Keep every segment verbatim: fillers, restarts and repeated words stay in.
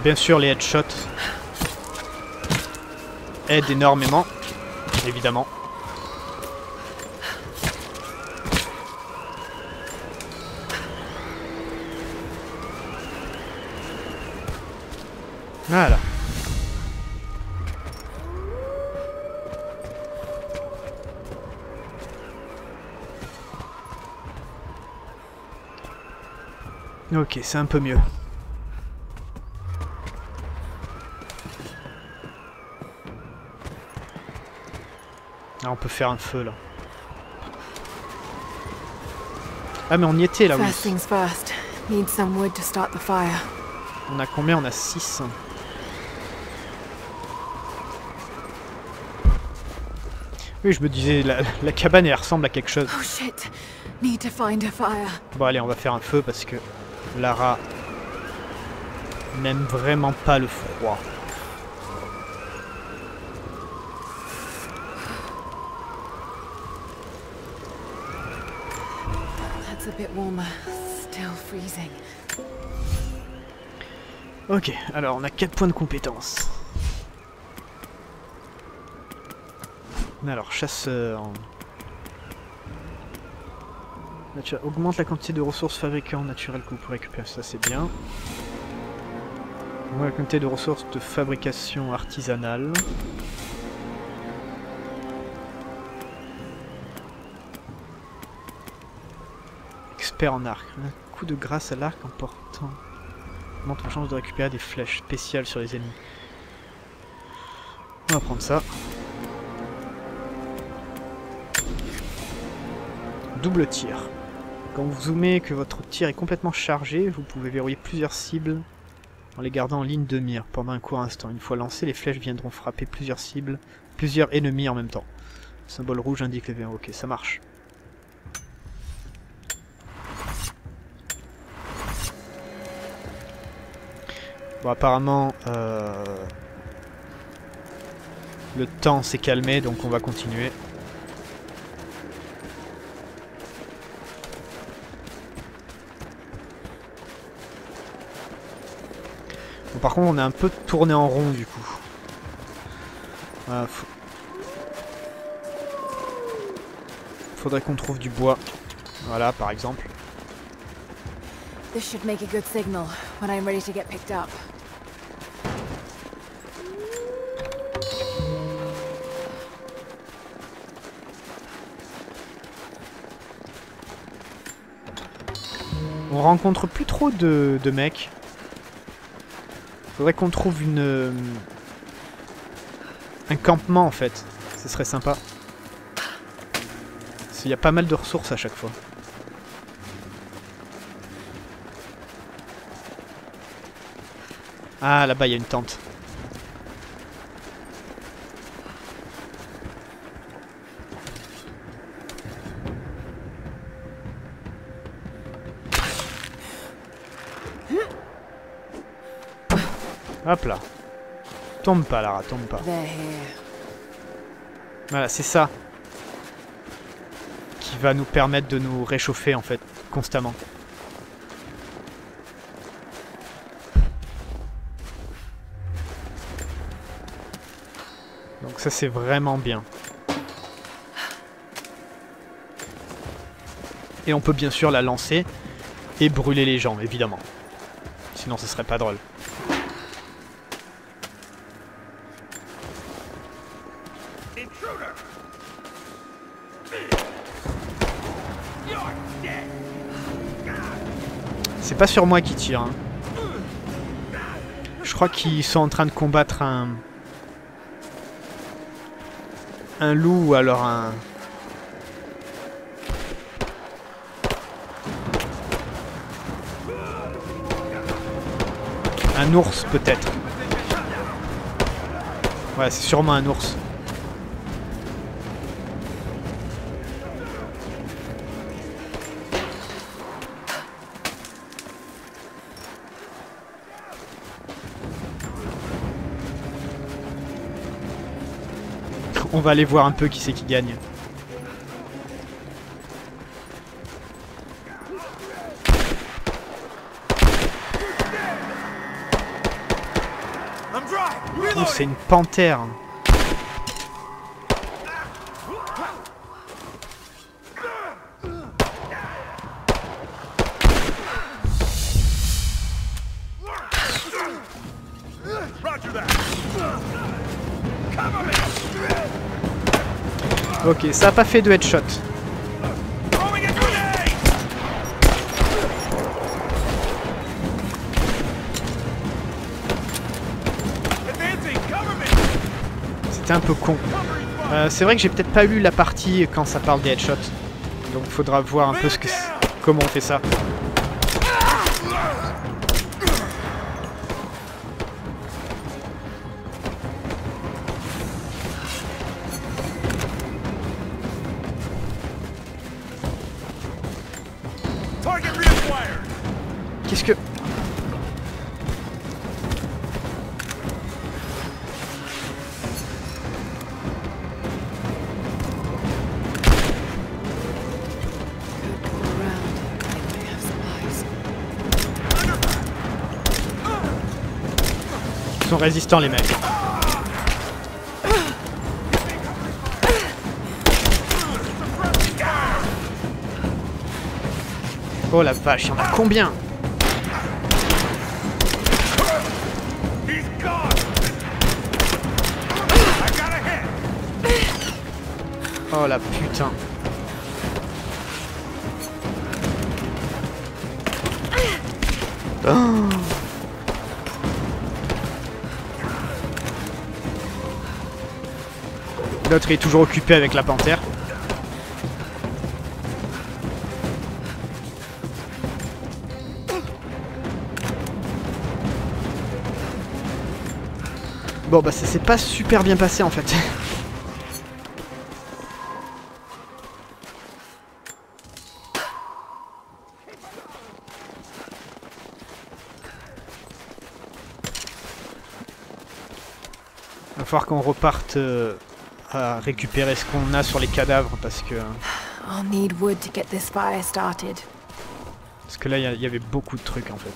bien sûr, les headshots aident énormément, évidemment. Voilà. Ok, c'est un peu mieux. Ah, on peut faire un feu là. Ah mais on y était là, oui. First things first. Need some wood to start the fire. On a combien? On a six. Oui, je me disais, la, la cabane elle ressemble à quelque chose. Oh shit. Need to find a fire. Bon allez, on va faire un feu parce que Lara n'aime vraiment pas le froid. That's a bit warmer. Still freezing. Ok, alors on a quatre points de compétence. Alors, chasseur. Nature... Augmente la quantité de ressources fabriquées en naturel que vous pouvez récupérer, ça c'est bien. Augmente la quantité de ressources de fabrication artisanale. Expert en arc. Un coup de grâce à l'arc en portant. Augmente la chance de récupérer des flèches spéciales sur les ennemis. On va prendre ça. Double tir. Quand vous zoomez que votre tir est complètement chargé, vous pouvez verrouiller plusieurs cibles en les gardant en ligne de mire pendant un court instant. Une fois lancées, les flèches viendront frapper plusieurs cibles, plusieurs ennemis en même temps. Le symbole rouge indique les V. Ok, ça marche. Bon, apparemment, euh, le temps s'est calmé, donc on va continuer. Bon, par contre, on est un peu tourné en rond du coup. Voilà, faut... Faudrait qu'on trouve du bois. Voilà, par exemple. This should make a good signal when I'm ready to get picked up. On rencontre plus trop de, de mecs. Faudrait qu'on trouve une... Euh, un campement en fait. Ce serait sympa. Parce qu'il y a pas mal de ressources à chaque fois. Ah, là-bas, il y a une tente. Hop là. Tombe pas, Lara, tombe pas. Voilà, c'est ça qui va nous permettre de nous réchauffer, en fait, constamment. Donc ça, c'est vraiment bien. Et on peut bien sûr la lancer et brûler les gens, évidemment. Sinon, ce serait pas drôle. C'est pas sur moi qui tire. Hein. Je crois qu'ils sont en train de combattre un... Un loup ou alors un... Un ours peut-être. Ouais, c'est sûrement un ours. On va aller voir un peu qui c'est qui gagne. Oh, c'est une panthère. Ok, ça a pas fait de headshot. C'était un peu con. Euh, c'est vrai que j'ai peut-être pas lu la partie quand ça parle des headshots. Donc il faudra voir un peu ce que comment on fait ça. Qu'est-ce que... Ils sont résistants les mecs. Oh la vache, il y en a combien? Oh la putain. Oh. L'autre est toujours occupé avec la panthère. Bon bah ça s'est pas super bien passé en fait. Il va falloir qu'on reparte euh, à récupérer ce qu'on a sur les cadavres parce que... I'll need wood to get this fire started. Parce que là il y, y avait beaucoup de trucs en fait.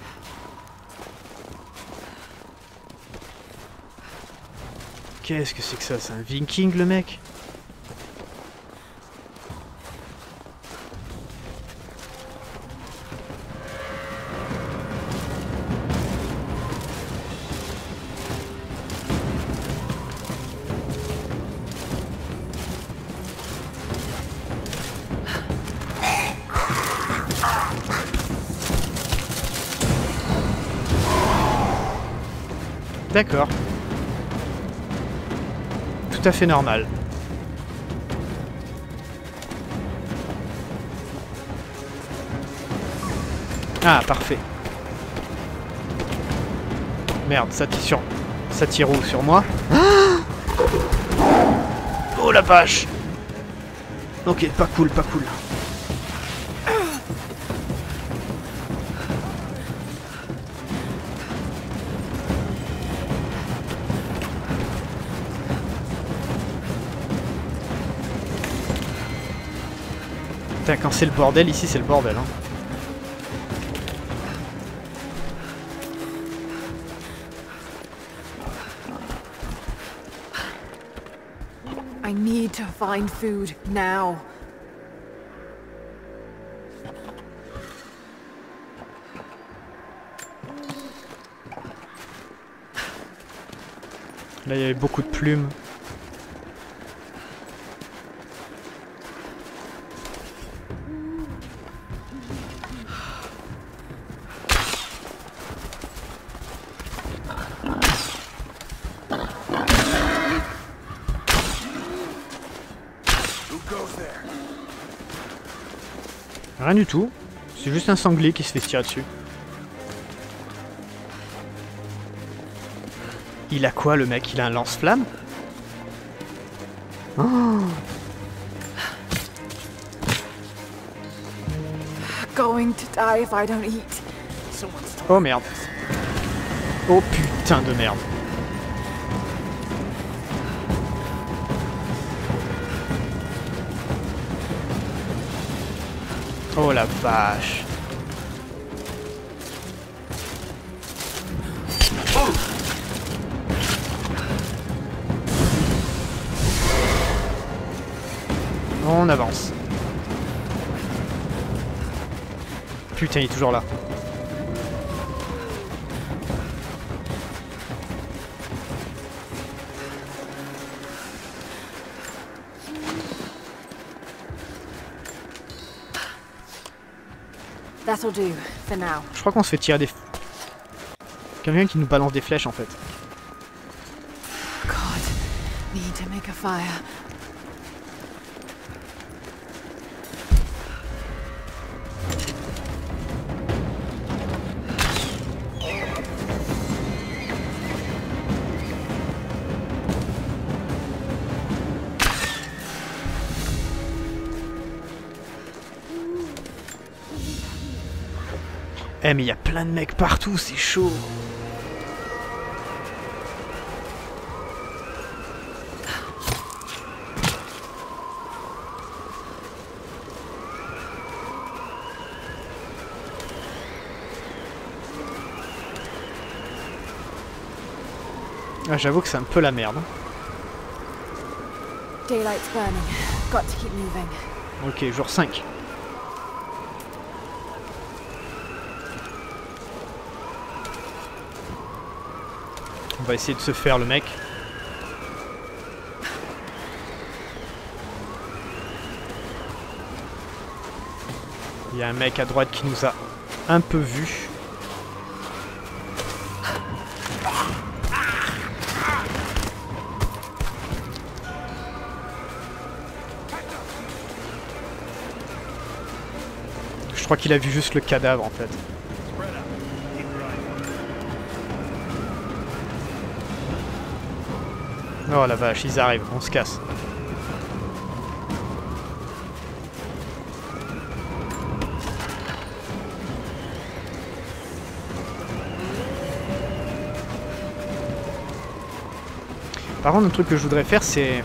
Qu'est-ce que c'est que ça? C'est un viking le mec? D'accord. Tout à fait normal. Ah, parfait. Merde, ça tire sur... Ça tire où? Sur moi? Oh la vache! Ok, pas cool, pas cool. Putain, quand c'est le bordel, ici c'est le bordel, hein. I need to find food now. Là, il y avait beaucoup de plumes. Rien du tout. C'est juste un sanglier qui se fait tirer dessus. Il a quoi le mec? Il a un lance-flamme? Oh. Going to die if I don't eat. Oh merde. Oh putain de merde. Oh la vache. On avance. Putain, il est toujours là. That'll do, for now. Je crois qu'on se fait tirer des... Quelqu'un qui nous balance des flèches en fait. God, need to make a fire. Eh mais il y a plein de mecs partout, c'est chaud. Ah, j'avoue que c'est un peu la merde. Daylight's burning. Got to keep moving. Ok, jour cinq. On va essayer de se faire le mec. Il y a un mec à droite qui nous a un peu vu. Je crois qu'il a vu juste le cadavre en fait. Oh la vache, ils arrivent, on se casse. Par contre, un truc que je voudrais faire, c'est...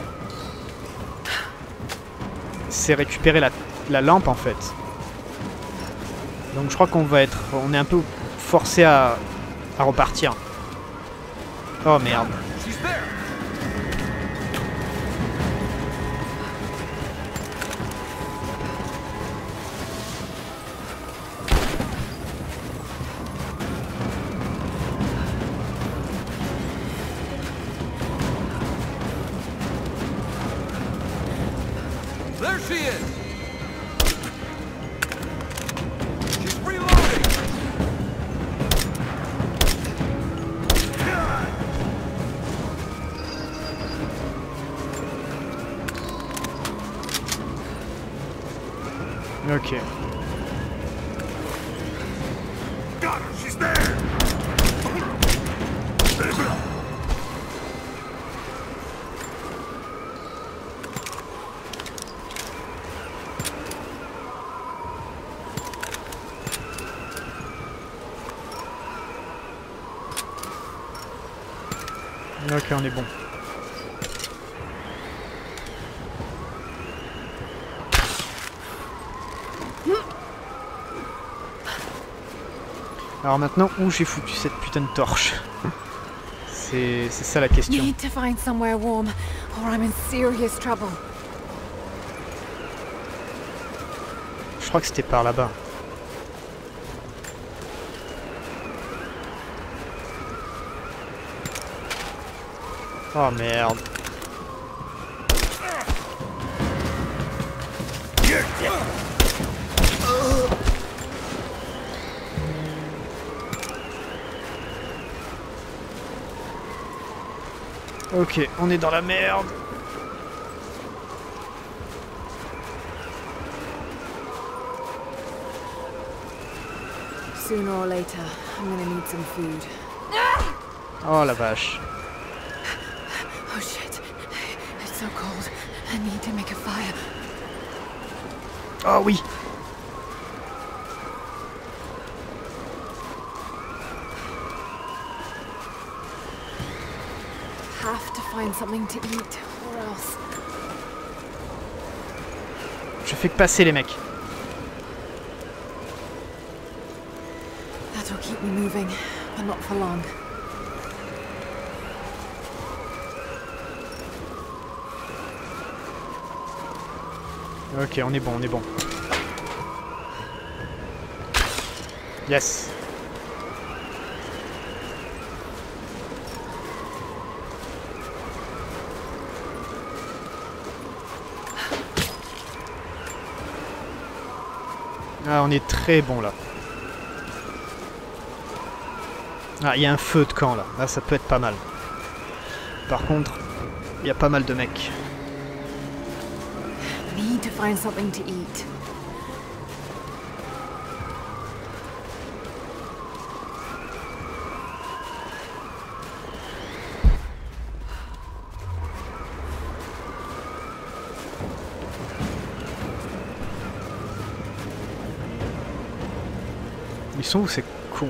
C'est récupérer la, la lampe en fait. Donc je crois qu'on va être... On est un peu forcé à, à repartir. Oh merde. There she is! She's reloading! Ok. Got her! She's there! Ok, on est bon. Alors maintenant, où j'ai foutu cette putain de torche? C'est c'est ça la question. Need to find somewhere warm, or I'm in serious trouble. Je crois que c'était par là-bas. Oh merde. Ok, on est dans la merde. Sooner or later, I'm gonna need some food. Oh la vache. Oh shit. It's so cold. I need to make a fire. Oh oui. Have to find something to eat, or else. Je fais que passer les mecs. That'll keep me moving, but not for long. Ok, on est bon, on est bon. Yes. Ah, on est très bon là. Ah, il y a un feu de camp là. Là, ça peut être pas mal. Par contre, il y a pas mal de mecs. Need to find something to eat. Ils sont où ces cons?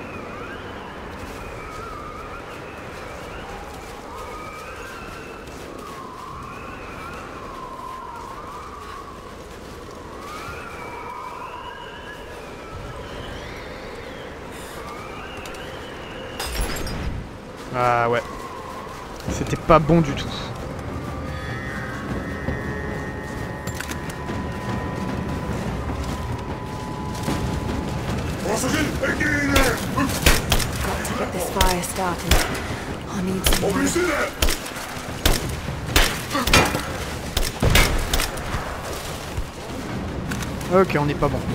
Ah ouais. C'était pas bon du tout. Got to get this fire started. I need some more. Ok, on n'est pas bon.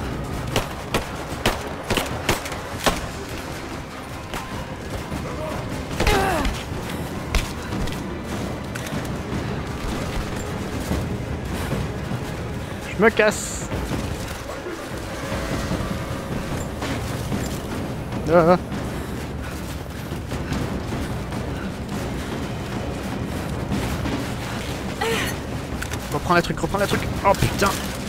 Je me casse. Ah. Reprends la truc, reprends la truc. Oh putain.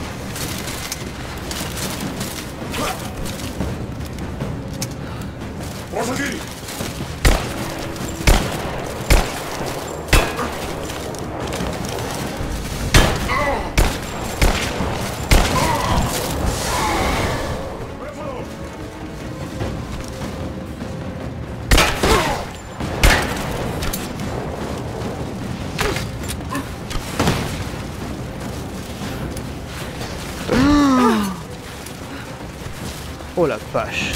Oh la vache.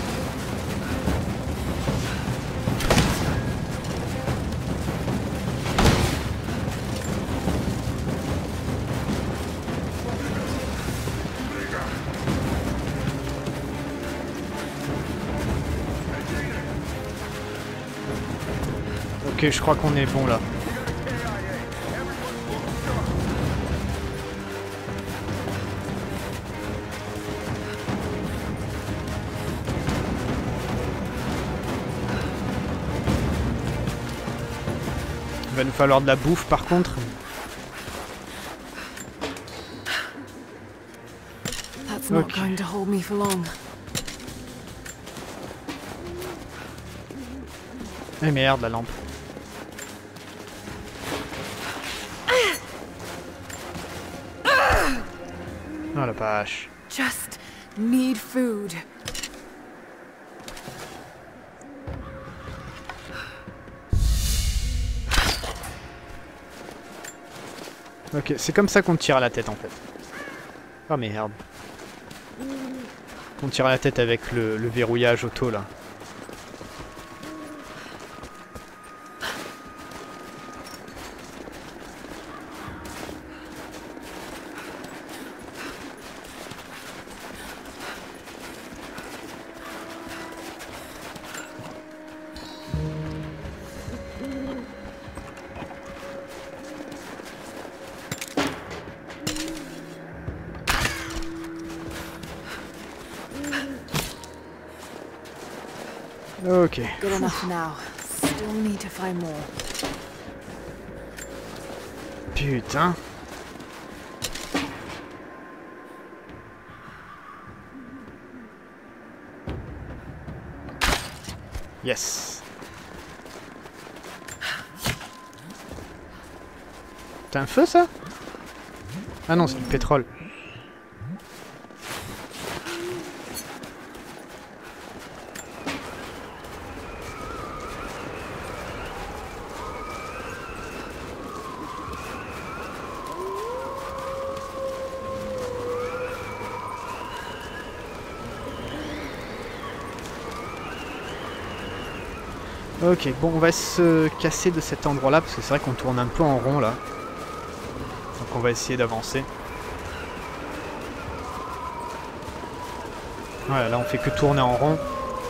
Ok, je crois qu'on est bon là. Il va nous falloir de la bouffe par contre. That's not Okay. going to hold me for long. Eh merde, la lampe. Oh la vache. Just need food. Ok, c'est comme ça qu'on tire à la tête en fait. Oh merde. On tire à la tête avec le, le verrouillage auto là. Ok. Good enough now. Still need to find more. Putain. Yes. T'as un feu ça? Ah non, c'est du pétrole. Ok, bon, on va se casser de cet endroit-là, parce que c'est vrai qu'on tourne un peu en rond, là. Donc on va essayer d'avancer. Voilà, là on fait que tourner en rond.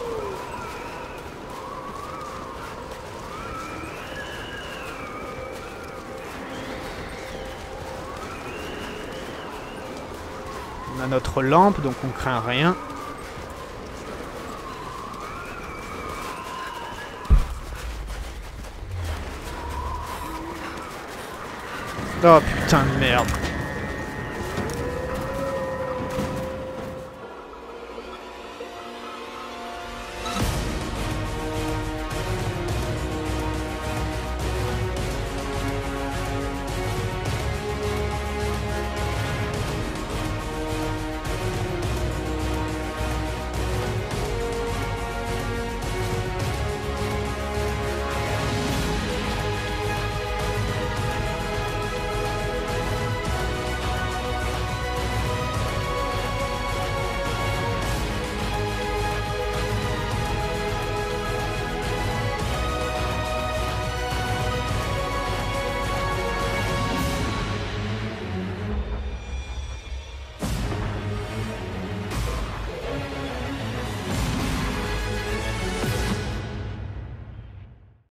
On a notre lampe, donc on craint rien. Oh putain de merde.